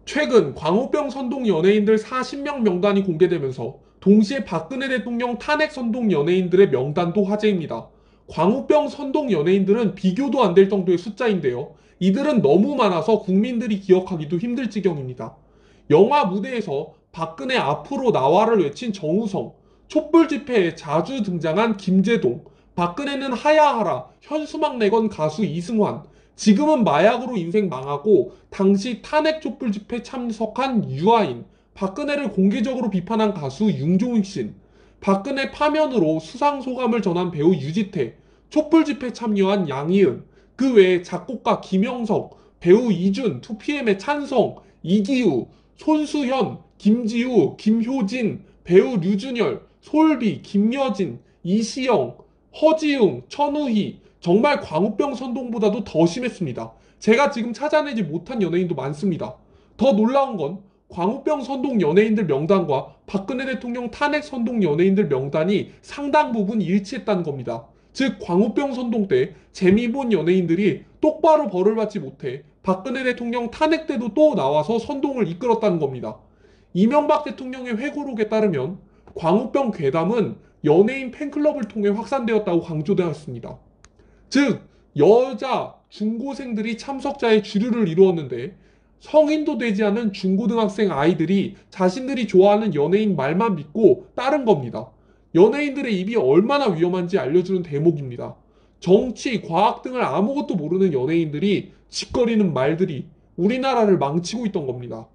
최근 광우병 선동 연예인들 40명 명단이 공개되면서 동시에 박근혜 대통령 탄핵 선동 연예인들의 명단도 화제입니다. 광우병 선동 연예인들은 비교도 안 될 정도의 숫자인데요. 이들은 너무 많아서 국민들이 기억하기도 힘들 지경입니다. 영화 무대에서 박근혜 앞으로 나와를 외친 정우성, 촛불 집회에 자주 등장한 김제동, 박근혜는 하야하라, 현수막 내건 가수 이승환, 지금은 마약으로 인생 망하고 당시 탄핵 촛불 집회 참석한 유아인, 박근혜를 공개적으로 비판한 가수 윤종신, 박근혜 파면으로 수상 소감을 전한 배우 유지태, 촛불 집회 참여한 양희은, 그 외에 작곡가 김영석, 배우 이준, 2PM의 찬성, 이기우, 손수현, 김지우, 김효진, 배우 류준열, 솔비, 김여진, 이시영, 허지웅, 천우희, 정말 광우병 선동보다도 더 심했습니다. 제가 지금 찾아내지 못한 연예인도 많습니다. 더 놀라운 건 광우병 선동 연예인들 명단과 박근혜 대통령 탄핵 선동 연예인들 명단이 상당 부분 일치했다는 겁니다. 즉 광우병 선동 때 재미 본 연예인들이 똑바로 벌을 받지 못해 박근혜 대통령 탄핵 때도 또 나와서 선동을 이끌었다는 겁니다. 이명박 대통령의 회고록에 따르면 광우병 괴담은 연예인 팬클럽을 통해 확산되었다고 강조되었습니다. 즉 여자 중고생들이 참석자의 주류를 이루었는데 성인도 되지 않은 중고등학생 아이들이 자신들이 좋아하는 연예인 말만 믿고 따른 겁니다. 연예인들의 입이 얼마나 위험한지 알려주는 대목입니다. 정치, 과학 등을 아무것도 모르는 연예인들이 짓거리는 말들이 우리나라를 망치고 있던 겁니다.